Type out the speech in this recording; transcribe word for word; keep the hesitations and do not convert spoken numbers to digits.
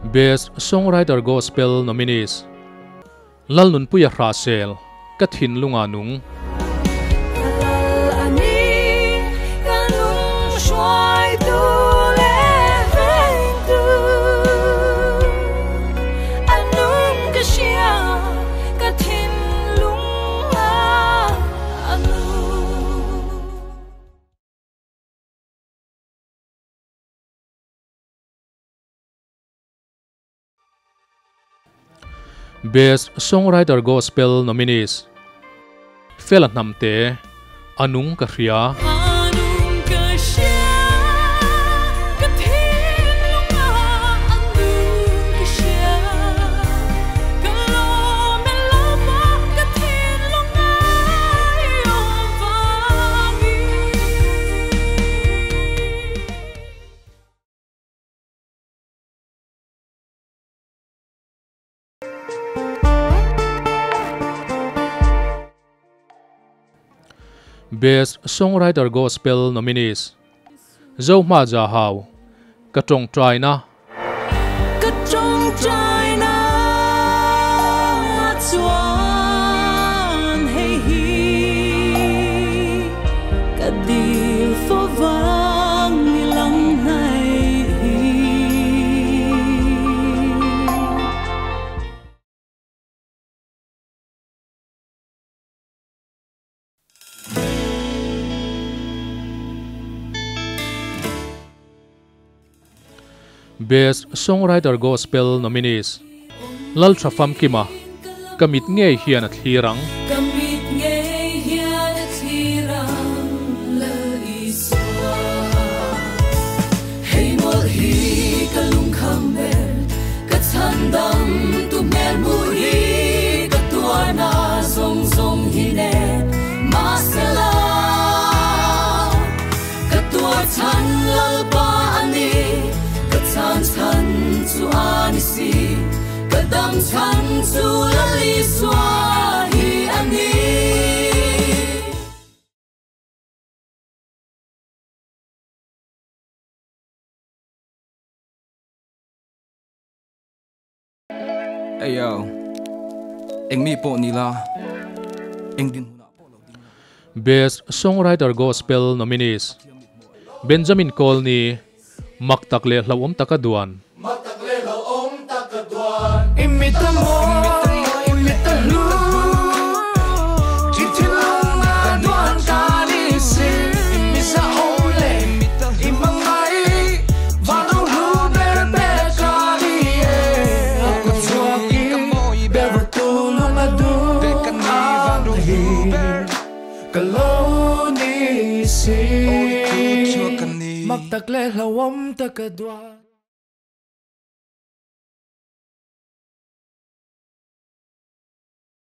Best Songwriter Gospel Nominees Lal Nun Puya Rasel Kathin Lunga Nung Best Songwriter Gospel Nominees Felat Namte Anung Kahria Best Songwriter Gospel Nominees Zonet Cable Katong Try Na Katong Try Na Chuan Hey Hi Kadil Phô Vang Nilang Này Best Songwriter Gospel Nominees Lal Trafam Kima Kamit Ngei Hian At Hirang Kamit Ngei Hian At Hirang La Iswa Hey Mol Hi Kalung Kamel Kathandam Tu Mel Muri Katuana Zong Zong Hine Masela Katua Chan Lalpa Ani Chan chan chu anisi kadam chan chu lali swahi ani Hey yo eng mi po nila eng din huna po Best Songwriter Gospel Nominees Benjamin Colney Maktakle Lawom Takaduan Maktakle Lawom Takaduan Imita mo Imita lu Titilong na duan kanisi Imisa ole Imangay Valong luber Bekaniye Ako suwaki Bertulong adu Anghi Kalonisi Maktakle Lawom Takaduan